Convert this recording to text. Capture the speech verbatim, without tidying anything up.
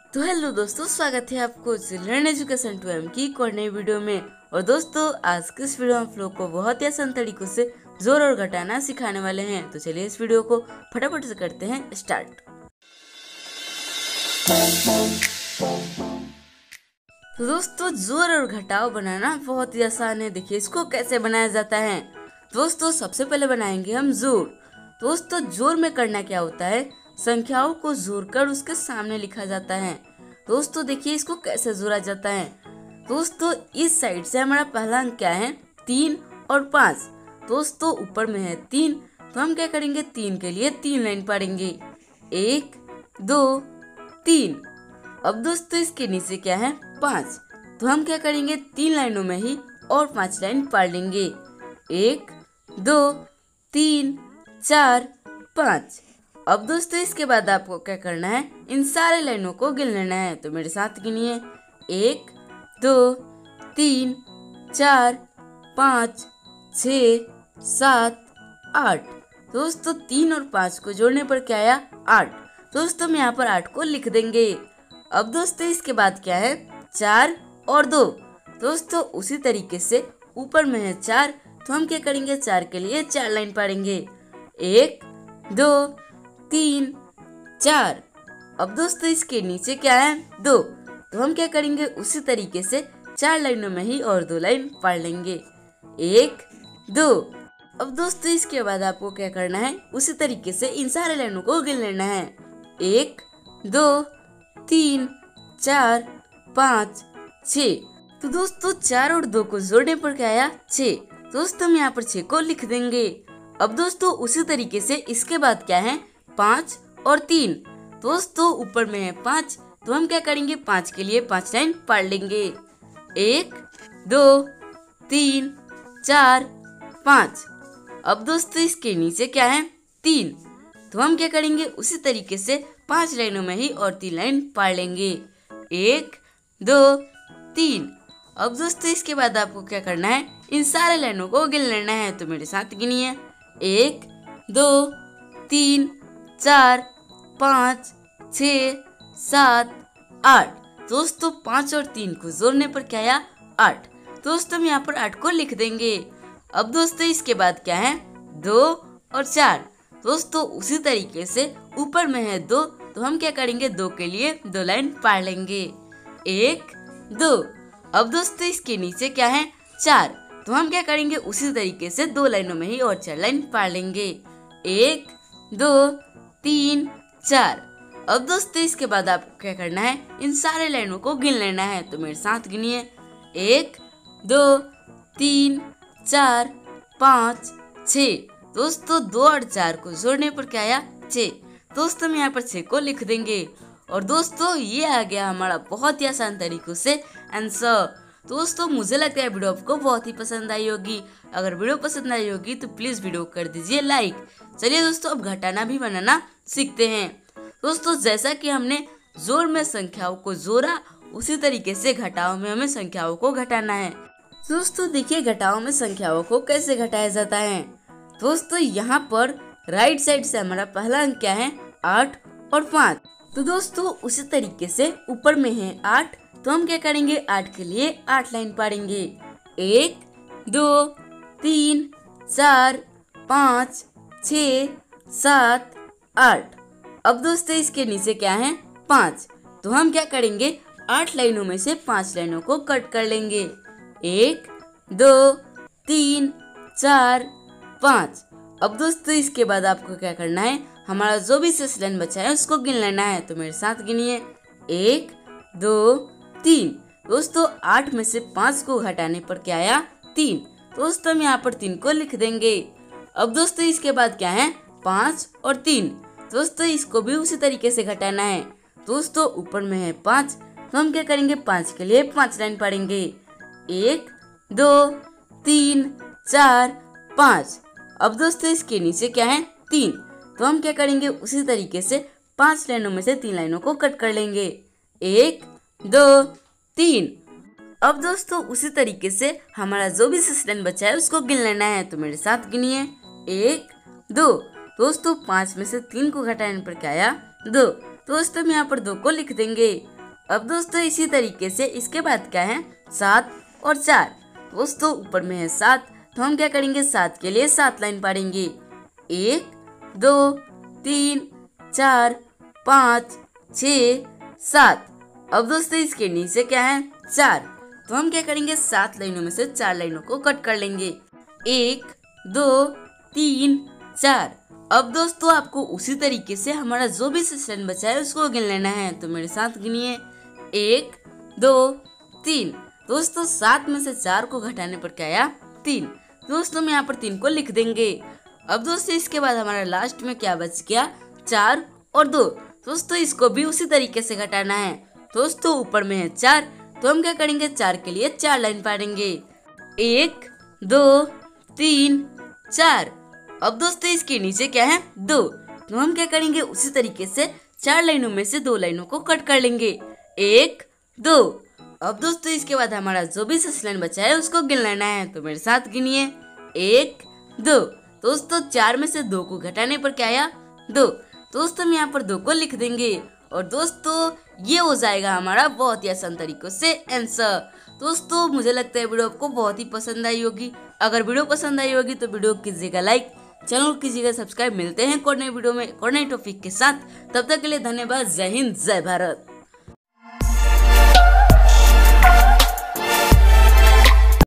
तो हेलो दोस्तों, स्वागत है आपको चिल्ड्रन एजुकेशन टू एम की एक और नई वीडियो में। और दोस्तों, आज के इस वीडियो में आप लोग को बहुत ही आसान तरीकों से जोर और घटाना सिखाने वाले हैं। तो चलिए इस वीडियो को फटाफट से करते हैं स्टार्ट। तो दोस्तों, जोर और घटाव बनाना बहुत ही आसान है। देखिए इसको कैसे बनाया जाता है। दोस्तों, सबसे पहले बनाएंगे हम जोड़। दोस्तों, जोड़ में करना क्या होता है, संख्याओं को जोड़कर उसके सामने लिखा जाता है। दोस्तों देखिए इसको कैसे जोड़ा जाता है। दोस्तों, इस साइड से हमारा पहला अंक क्या है, तीन और पाँच। दोस्तों ऊपर में है तीन, तो हम क्या करेंगे, तीन के लिए तीन लाइन पढ़ेंगे, एक दो तीन। अब दोस्तों इसके नीचे क्या है, पाँच, तो हम क्या करेंगे, तीन लाइनों में ही और पांच लाइन पढ़ लेंगे, एक दो तीन चार पाँच। अब दोस्तों इसके बाद आपको क्या करना है, इन सारे लाइनों को गिन लेना है। तो मेरे साथ गिनिए, एक दो तीन चार पाँच छ सात आठ। दोस्तों तीन और पाँच को जोड़ने पर क्या आया, आठ। दोस्तों हम यहाँ पर आठ को लिख देंगे। अब दोस्तों इसके बाद क्या है, चार और दो। दोस्तों उसी तरीके से ऊपर में है चार, तो हम क्या करेंगे, चार के लिए चार लाइन पढ़ेंगे, एक दो तीन चार। अब दोस्तों इसके नीचे क्या है, दो, तो हम क्या करेंगे, उसी तरीके से चार लाइनों में ही और दो लाइन पढ़ लेंगे, एक दो। अब दोस्तों इसके बाद आपको क्या करना है, उसी तरीके से इन सारे लाइनों को गिन लेना है, एक दो तीन चार पाँच छ। तो दोस्तों चार और दो को जोड़ने पर क्या आया, छ। दोस्तों हम यहाँ पर छ को लिख देंगे। अब दोस्तों उसी तरीके से इसके बाद क्या है, पाँच और तीन। दोस्तों ऊपर में है पाँच, तो हम क्या करेंगे, पाँच के लिए पांच लाइन पढ़ लेंगे, एक दो तीन चार पाँच। अब दोस्तों इसके नीचे क्या है, तीन, तो हम क्या करेंगे, उसी तरीके से पांच लाइनों में ही और तीन लाइन पढ़ लेंगे, एक दो तीन। अब दोस्तों इसके बाद आपको क्या करना है, इन सारे लाइनों को गिन लेना है। तो मेरे साथ गिनिए, एक दो तीन चार पाँच छ सात आठ। दोस्तों पाँच और तीन को जोड़ने पर क्या आया, आठ। दोस्तों हम यहाँ पर आठ को लिख देंगे। अब दोस्तों इसके बाद क्या है, दो और चार। दोस्तों उसी तरीके से ऊपर में है दो, तो हम क्या करेंगे, दो के लिए दो लाइन पढ़ लेंगे, एक दो। अब दोस्तों इसके नीचे क्या है, चार, तो हम क्या करेंगे, उसी तरीके से दो लाइनों में ही और चार लाइन पढ़ लेंगे, एक दो तीन चार। अब दोस्तों इसके बाद आपको क्या करना है, इन सारे लाइनों को गिन लेना है। तो मेरे साथ गिनिए, एक दो तीन चार पाँच छ। दोस्तों दो और चार को जोड़ने पर क्या आया, छ। दोस्तों हम यहाँ पर छ को लिख देंगे। और दोस्तों ये आ गया हमारा बहुत ही आसान तरीकों से आंसर। दोस्तों मुझे लगता है वीडियो आपको बहुत ही पसंद आई होगी। अगर वीडियो पसंद आई होगी तो प्लीज वीडियो कर दीजिए लाइक। चलिए दोस्तों अब घटाना भी बनाना सीखते हैं। दोस्तों जैसा कि हमने जोड़ में संख्याओं को जोड़ा, उसी तरीके से घटाव में हमें संख्याओं को घटाना है। दोस्तों देखिए घटाव में संख्याओं को कैसे घटाया जाता है। दोस्तों यहाँ पर राइट साइड से हमारा पहला अंक क्या है, आठ और पाँच। तो दोस्तों उसी तरीके से ऊपर में है आठ, तो हम क्या करेंगे, आठ के लिए आठ लाइन पढ़ेंगे, एक दो तीन चार पाँच छ सात आठ। अब दोस्तों इसके नीचे क्या है, पाँच, तो हम क्या करेंगे, आठ लाइनों में से पांच लाइनों को कट कर लेंगे, एक दो तीन चार पाँच। अब दोस्तों इसके बाद आपको क्या करना है, हमारा जो भी शेष लाइन बचा है उसको गिन लेना है। तो मेरे साथ गिनिए, एक दो तीन। दोस्तों आठ में से पाँच को घटाने पर क्या आया, तीन। दोस्तों हम यहाँ पर तीन को लिख देंगे। अब दोस्तों इसके बाद क्या है, पाँच और तीन। दोस्तों इसको भी उसी तरीके से घटाना है। दोस्तों ऊपर में है पाँच, तो हम क्या करेंगे, पाँच के लिए पांच लाइन पढ़ेंगे, एक दो तीन चार पाँच। अब दोस्तों इसके नीचे क्या है, तीन, तो हम क्या करेंगे, उसी तरीके से पांच लाइनों में से तीन लाइनों को कट कर लेंगे, एक दो तीन। अब दोस्तों उसी तरीके से हमारा जो भी शेष लाइन बचा है उसको गिन लेना है। तो मेरे साथ गिनिए, एक दो। दोस्तों पाँच में से तीन को घटाने पर क्या आया, दो। दोस्तों हम यहाँ पर दो को लिख देंगे। अब दोस्तों इसी तरीके से इसके बाद क्या है, सात और चार। दोस्तों ऊपर में है सात, तो हम क्या करेंगे, सात के लिए सात लाइन पढ़ेंगे। एक, दो, तीन, चार, पाँच, छ, सात। अब दोस्तों इसके नीचे क्या है, चार, तो हम क्या करेंगे, सात लाइनों में से चार लाइनों को कट कर लेंगे। एक, दो, तीन, चार। अब दोस्तों आपको उसी तरीके से हमारा जो भी सेशन बचा है उसको गिन लेना है, तो मेरे साथ गिनिए। एक, दो, तीन। दोस्तों सात में से चार को घटाने पर क्या आया, तीन। दोस्तों हम यहाँ पर तीन को लिख देंगे। अब दोस्तों इसके बाद हमारा लास्ट में क्या बच गया, चार और दो। दोस्तों इसको भी उसी तरीके से घटाना है। दोस्तों ऊपर में है चार, तो हम क्या करेंगे, चार के लिए चार लाइन पढ़ेंगे। एक, दो, तीन, चार। अब दोस्तों इसके नीचे क्या है, दो, तो हम क्या करेंगे, उसी तरीके से चार लाइनों में से दो लाइनों को कट कर लेंगे। एक, दो। अब दोस्तों इसके बाद हमारा जो भी शेष लाइन बचा है उसको गिन लेना है, तो मेरे साथ गिनिए। एक, दो। दोस्तों चार में से दो को घटाने पर क्या आया, दो। दोस्तों हम यहाँ पर दो को लिख देंगे और दोस्तों ये हो जाएगा हमारा बहुत ही आसान तरीकों से आंसर। दोस्तों मुझे लगता है वीडियो आपको बहुत ही पसंद आई होगी। अगर वीडियो पसंद आई होगी तो वीडियो कीजिएगा लाइक, चैनल कीजिएगा सब्सक्राइब। मिलते हैं एक और नई वीडियो में एक और नई टॉपिक के साथ। तब तक के लिए धन्यवाद। जय हिंद, जय भारत।